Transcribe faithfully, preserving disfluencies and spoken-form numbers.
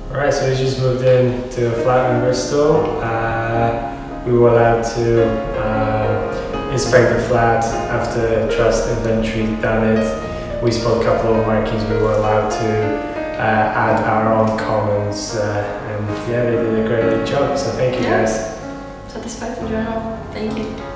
Alright, so we just moved in to a flat in Bristol. Uh, we were allowed to uh, inspect the flat after trust inventory done it. We spot a couple of markings. We were allowed to uh, add our own comments, uh, and yeah, they did a great job. So thank you yeah. guys. Satisfied in general. Thank you.